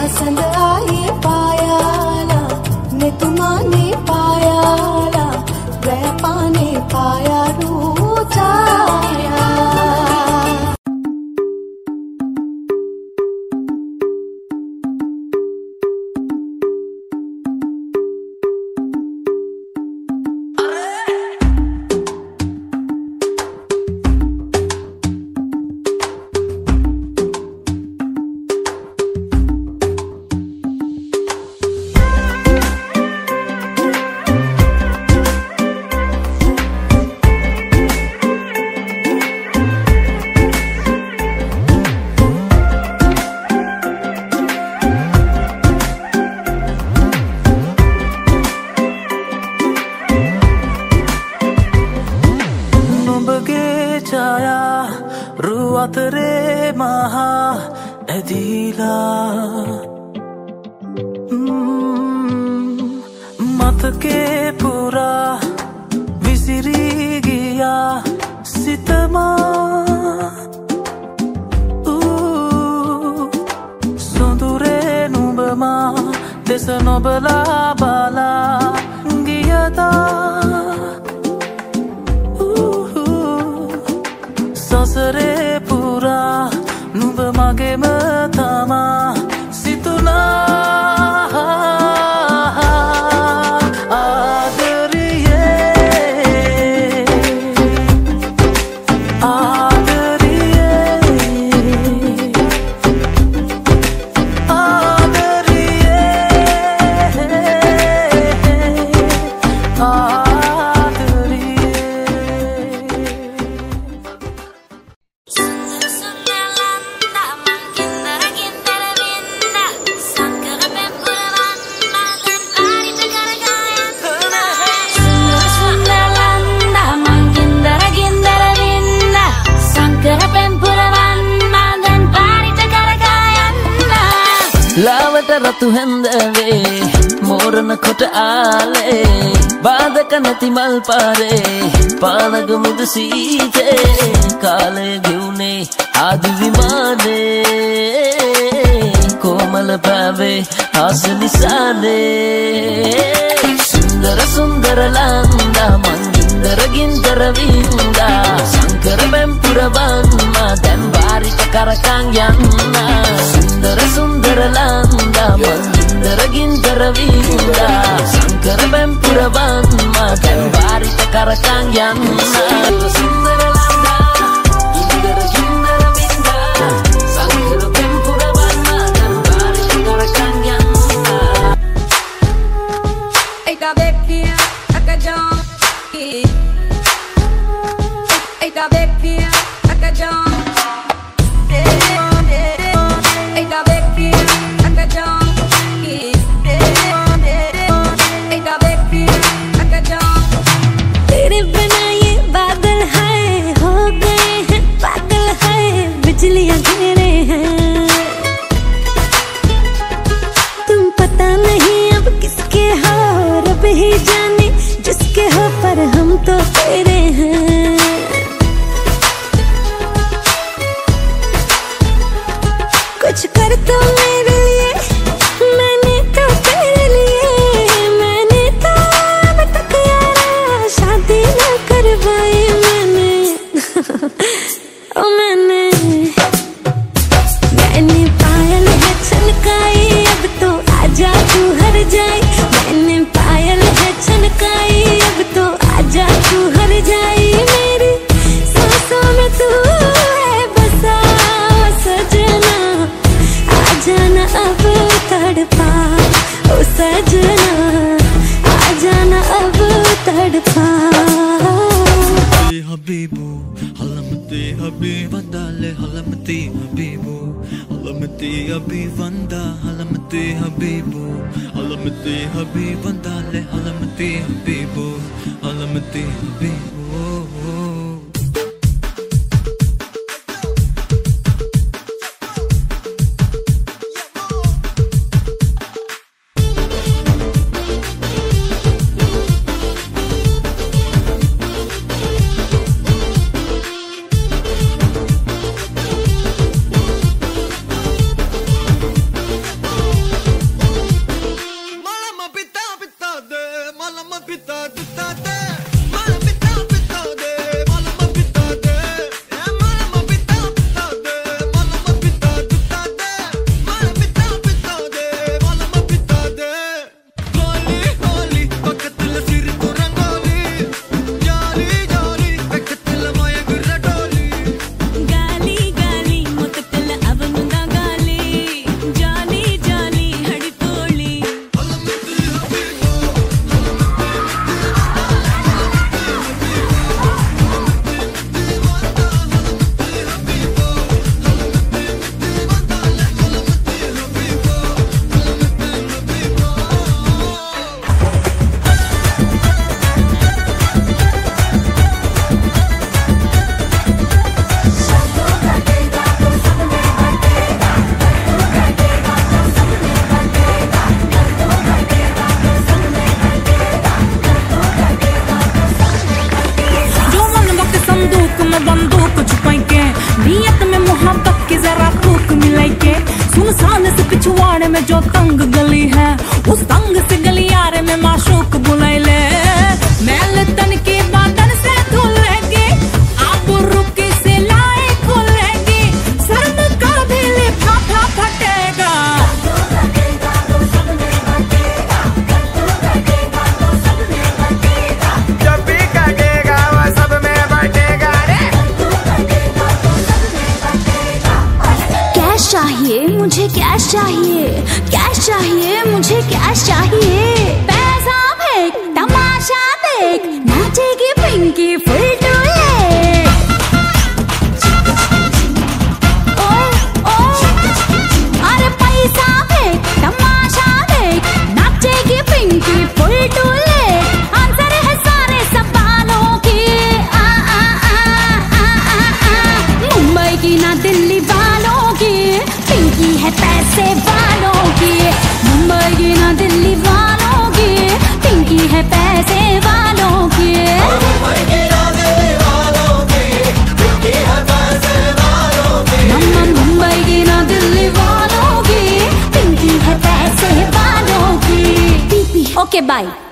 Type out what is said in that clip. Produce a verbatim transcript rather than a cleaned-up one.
ආසඳ ආයේ පායාලා මෙතුමානේ පායාලා රැපානේ පායාරූ ඡායා රතු හැන්දවේ මෝරණ කොට ආලේ බාධක නැති මල් පාරේ පානගමුද සීතේ කාලය ගෙවුනේ ආදි විමානේ කොමල පැවේ ආස නිසානේ සුන්දර සුන්දර ලන්දා මංගින්දර ගින්දර වින්දා සංකර බැම්පුර වන්නා දැන් බාරිට කරකන් යන්න සුන්දර සුන්දර ලන්දා මංගින්දර ගින්දර වින්දා සංකර බැම්පුර වන්නා දැන් බාරිට කරකන් යන්න සුන්දර ලන්දා ගින්දර ගින්දර වින්දා සංකර බැම්පුර වන්නා දැන් බාරිට කරකන් යන්න Eita bequinha, acajão, eita bequinha, acajão, eita bequinha, acajão, eita bequinha, acajão. तेरे बिना ये बादल है हो गए हैं पागल है बिजलियां घेरे हैं तुम पता नहीं अब किसके हो रब ही जाने जिसके हो पर हम तो तेरे हैं कुछ कर तो मेरे लिए मैंने तो तेरे लिए मैंने तो अब तक यारा शादी न करवाई मैंने ओ मैंने मैंने पायल है छनकाई अब तो आजा तू हर जाए मैंने पायल है छनकाई अब तो आजा तू हर जाए मेरी सांसों में तू है बसा सजना आ जाना अब तड़पा ओ सजना आ जाना अब तड़पा Habibu halamati habibanda le halamati habibu halamati habibanda halamati habibu halamati habibanda le halamati habibu halamati habibu की जरा तूक मिलाई के। सुनसान से पिछवाड़े में जो तंग गली है, उस तंग से गलियारे में माशूक बुलाई ले। मैल तन के बादन से धुलेगी, आप रुकी से लाए खुलेगी, शर्म का भी लिफाफा फटेगा। जब भी कटेगा वो सब में बटेगा रे। कैश चाहिए मुझे, कैश चाहिए, कैश चाहिए मुझे, कैश चाहिए। पैसा फेंक, तमाशा देख, नाचेगी पिंकी फुल टूले। ओए ओए, अरे पैसा फेंक, तमाशा देख, नाचेगी पिंकी फुल टूले। आंसर है सारे सवालों की, आ आ आ आ आ आ। मुंबई की ना दिल्ली वालों की, पिंकी है पैसे वालों की। मुंबई की ना दिल्ली वालों की, पिंकी है पैसे वालों की। मम्मा मुंबई की ना दिल्ली वालों की, पिंकी है पैसे वालों की। Okay bye.